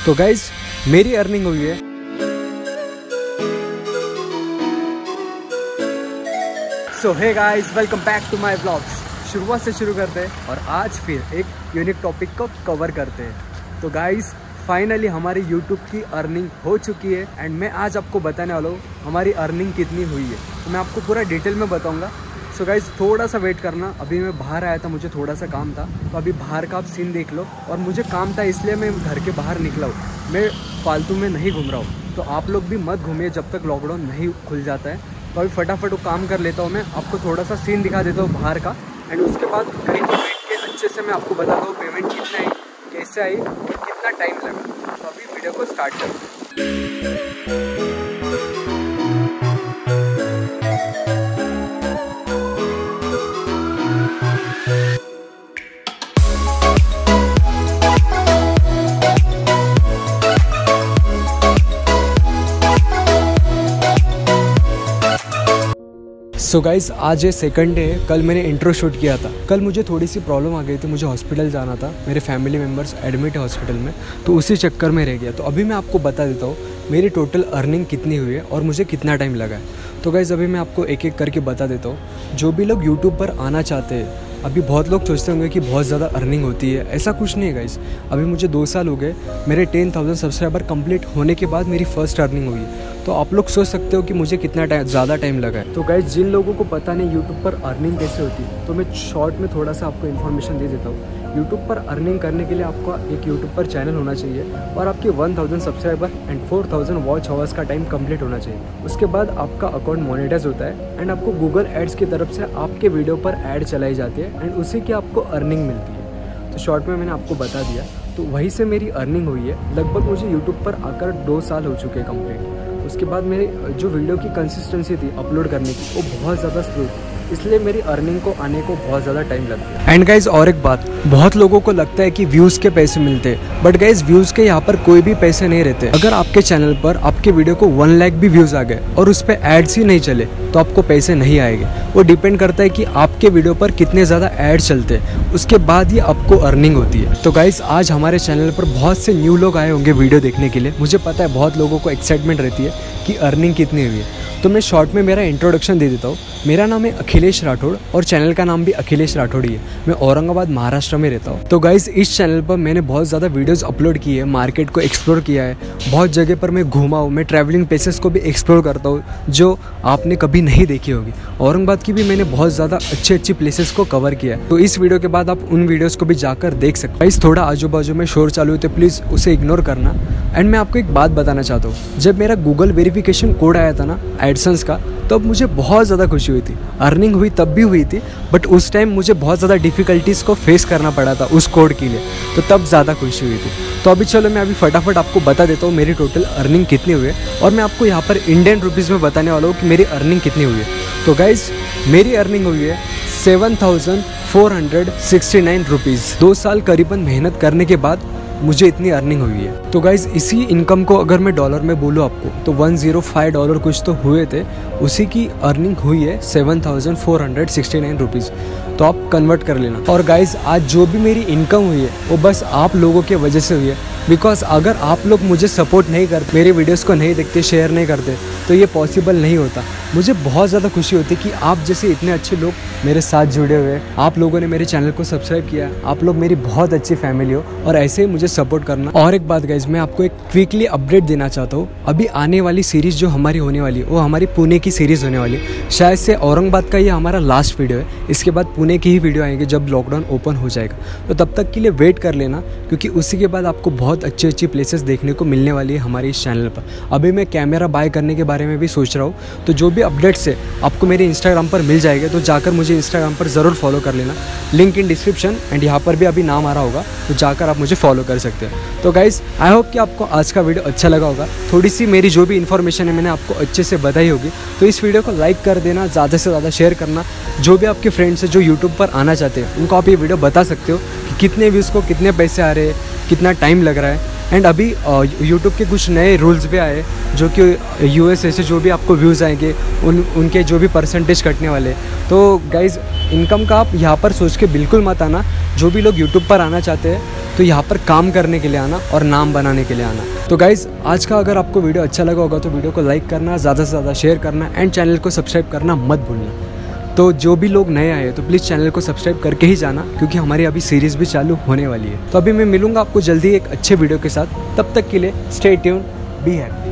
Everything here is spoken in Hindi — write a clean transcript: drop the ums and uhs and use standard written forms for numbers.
तो गाइज मेरी अर्निंग हुई है so hey guys, welcome back to my vlogs. शुरुआत से शुरू करते हैं और आज फिर एक यूनिक टॉपिक को कवर करते हैं। तो गाइज फाइनली हमारी यूट्यूब की अर्निंग हो चुकी है एंड मैं आज आपको बताने वाला हूँ हमारी अर्निंग कितनी हुई है। तो मैं आपको पूरा डिटेल में बताऊँगा। सो गाइज थोड़ा सा वेट करना, अभी मैं बाहर आया था, मुझे थोड़ा सा काम था, तो अभी बाहर का आप सीन देख लो। और मुझे काम था इसलिए मैं घर के बाहर निकला हूँ, मैं फालतू में नहीं घूम रहा हूँ। तो आप लोग भी मत घूमिए जब तक लॉकडाउन नहीं खुल जाता है। तो अभी फटाफट वो काम कर लेता हूँ, मैं आपको थोड़ा सा सीन दिखा देता हूँ बाहर का एंड उसके बाद कहीं तो बैठ के अच्छे से मैं आपको बताता हूँ पेमेंट कितना है, कैसे आई और कितना टाइम लगा। तो अभी वीडियो को स्टार्ट करते हैं। सो गाइज़ आज ये सेकंड डे है। कल मैंने इंट्रो शूट किया था। कल मुझे थोड़ी सी प्रॉब्लम आ गई थी, मुझे हॉस्पिटल जाना था, मेरे फैमिली मेम्बर्स एडमिट है हॉस्पिटल में, तो उसी चक्कर में रह गया। तो अभी मैं आपको बता देता हूँ मेरी टोटल अर्निंग कितनी हुई है और मुझे कितना टाइम लगा है। तो गाइज़ अभी मैं आपको एक एक करके बता देता हूँ। जो भी लोग यूट्यूब पर आना चाहते हैं, अभी बहुत लोग सोचते होंगे कि बहुत ज़्यादा अर्निंग होती है, ऐसा कुछ नहीं है गाइस। अभी मुझे 2 साल हो गए, मेरे 10,000 सब्सक्राइबर कंप्लीट होने के बाद मेरी फर्स्ट अर्निंग हुई है। तो आप लोग सोच सकते हो कि मुझे कितना ज़्यादा टाइम लगा है। तो गाइस जिन लोगों को पता नहीं यूट्यूब पर अर्निंग कैसे होती है, तो मैं शॉर्ट में थोड़ा सा आपको इन्फॉर्मेशन दे देता हूँ। यूट्यूब पर अर्निंग करने के लिए आपका एक यूट्यूब पर चैनल होना चाहिए और आपके 1000 सब्सक्राइबर एंड 4000 वॉच आवर्स का टाइम कंप्लीट होना चाहिए। उसके बाद आपका अकाउंट मोनेटाइज होता है एंड आपको गूगल एड्स की तरफ से आपके वीडियो पर ऐड चलाई जाती है एंड उसी की आपको अर्निंग मिलती है। तो शॉर्ट में मैंने आपको बता दिया, तो वहीं से मेरी अर्निंग हुई है। लगभग मुझे यूट्यूब पर आकर 2 साल हो चुके हैं कंप्लीट। उसके बाद मेरी जो वीडियो की कंसिस्टेंसी थी अपलोड करने की, वो बहुत ज़्यादा स्लो थी, इसलिए मेरी अर्निंग को आने को बहुत ज़्यादा टाइम लग गया। एंड गाइज और एक बात, बहुत लोगों को लगता है कि व्यूज़ के पैसे मिलते हैं, बट गाइज व्यूज़ के यहाँ पर कोई भी पैसे नहीं रहते। अगर आपके चैनल पर आपके वीडियो को 1 लाख भी व्यूज़ आ गए और उस पर एड्स ही नहीं चले तो आपको पैसे नहीं आएंगे। वो डिपेंड करता है कि आपके वीडियो पर कितने ज़्यादा एड चलते हैं, उसके बाद ही आपको अर्निंग होती है। तो गाइज आज हमारे चैनल पर बहुत से न्यू लोग आए होंगे वीडियो देखने के लिए। मुझे पता है बहुत लोगों को एक्साइटमेंट रहती है कि अर्निंग कितनी हुई है। तो मैं शॉर्ट में मेरा इंट्रोडक्शन दे देता हूँ। मेरा नाम है अखिलेश राठौड़ और चैनल का नाम भी अखिलेश राठौड़ ही है। मैं औरंगाबाद महाराष्ट्र में रहता हूँ। तो गाइज इस चैनल पर मैंने बहुत ज़्यादा वीडियोस अपलोड की है, मार्केट को एक्सप्लोर किया है, बहुत जगह पर मैं घूमा हूँ, मैं ट्रैवलिंग प्लेसेस को भी एक्सप्लोर करता हूँ जो आपने कभी नहीं देखी होगी। औरंगाबाद की भी मैंने बहुत ज़्यादा अच्छी प्लेसेस को कवर किया है। तो इस वीडियो के बाद आप उन वीडियोज़ को भी जाकर देख सकते हैं। गाइज थोड़ा आजू बाजू में शोर चालू है तो प्लीज़ उसे इग्नोर करना। एंड मैं आपको एक बात बताना चाहता हूँ, जब मेरा गूगल वेरिफिकेशन कोड आया था ना एडसेंस का, तब मुझे बहुत ज़्यादा खुशी हुई थी। अर्निंग हुई तब भी हुई थी, बट उस टाइम मुझे बहुत ज़्यादा डिफ़िकल्टीज़ को फेस करना पड़ा था उस कोड के लिए, तो तब ज़्यादा खुशी हुई थी। तो अभी चलो मैं अभी फटाफट आपको बता देता हूँ मेरी टोटल अर्निंग कितनी हुई है और मैं आपको यहाँ पर इंडियन रुपीज़ में बताने वाला हूँ कि मेरी अर्निंग कितनी हुई है। तो गाइज़ मेरी अर्निंग हुई है 7469 रुपीज़। 2 साल करीबन मेहनत करने के बाद मुझे इतनी अर्निंग हुई है। तो गाइज़ इसी इनकम को अगर मैं डॉलर में बोलूँ आपको, तो $105 कुछ तो हुए थे, उसी की अर्निंग हुई है 7469 रुपीज़। तो आप कन्वर्ट कर लेना। और गाइज़ आज जो भी मेरी इनकम हुई है वो बस आप लोगों के वजह से हुई है। बिकॉज अगर आप लोग मुझे सपोर्ट नहीं करते, मेरे वीडियोज़ को नहीं देखते, शेयर नहीं करते, तो ये पॉसिबल नहीं होता। मुझे बहुत ज़्यादा खुशी होती कि आप जैसे इतने अच्छे लोग मेरे साथ जुड़े हुए, आप लोगों ने मेरे चैनल को सब्सक्राइब किया, आप लोग मेरी बहुत अच्छी फैमिली हो और ऐसे ही मुझे सपोर्ट करना। और एक बात गाइज, मैं आपको एक क्विकली अपडेट देना चाहता हूँ। अभी आने वाली सीरीज़ जो हमारी होने वाली है वो हमारी पुणे की सीरीज़ होने वाली है। शायद से औरंगाबाद का ये हमारा लास्ट वीडियो है, इसके बाद पुणे की ही वीडियो आएंगे जब लॉकडाउन ओपन हो जाएगा। तो तब तक के लिए वेट कर लेना, क्योंकि उसी के बाद आपको बहुत अच्छी प्लेसेस देखने को मिलने वाली है हमारे इस चैनल पर। अभी मैं कैमरा बाय करने के बारे में भी सोच रहा हूँ, तो जो भी अपडेट्स है आपको मेरे इंस्टाग्राम पर मिल जाएगा। तो जाकर मुझे इंस्टाग्राम पर ज़रूर फॉलो कर लेना, लिंक इन डिस्क्रिप्शन एंड यहाँ पर भी अभी नाम आ रहा होगा, तो जाकर आप मुझे फॉलो कर सकते हैं। तो गाइज़ आई होप कि आपको आज का वीडियो अच्छा लगा होगा। थोड़ी सी मेरी जो भी इन्फॉर्मेशन है मैंने आपको अच्छे से बताई होगी। तो इस वीडियो को लाइक कर देना, ज़्यादा से ज़्यादा शेयर करना। जो भी आपके फ्रेंड्स हैं जो यूट्यूब पर आना चाहते हैं, उनको आप ये वीडियो बता सकते हो कि कितने व्यूज़ को कितने पैसे आ रहे हैं, कितना टाइम लग रहा है। एंड अभी यूट्यूब के कुछ नए रूल्स भी आए जो कि यूएसए से जो भी आपको व्यूज़ आएंगे उनके जो भी परसेंटेज कटने वाले। तो गाइज़ इनकम का आप यहाँ पर सोच के बिल्कुल मत आना। जो भी लोग यूट्यूब पर आना चाहते हैं तो यहाँ पर काम करने के लिए आना और नाम बनाने के लिए आना। तो गाइज़ आज का अगर आपको वीडियो अच्छा लगा होगा तो वीडियो को लाइक करना, ज़्यादा से ज़्यादा शेयर करना एंड चैनल को सब्सक्राइब करना मत भूलना। तो जो भी लोग नए आए तो प्लीज़ चैनल को सब्सक्राइब करके ही जाना, क्योंकि हमारी अभी सीरीज़ भी चालू होने वाली है। तो अभी मैं मिलूंगा आपको जल्दी एक अच्छे वीडियो के साथ। तब तक के लिए स्टे ट्यून्ड, बी हैप्पी।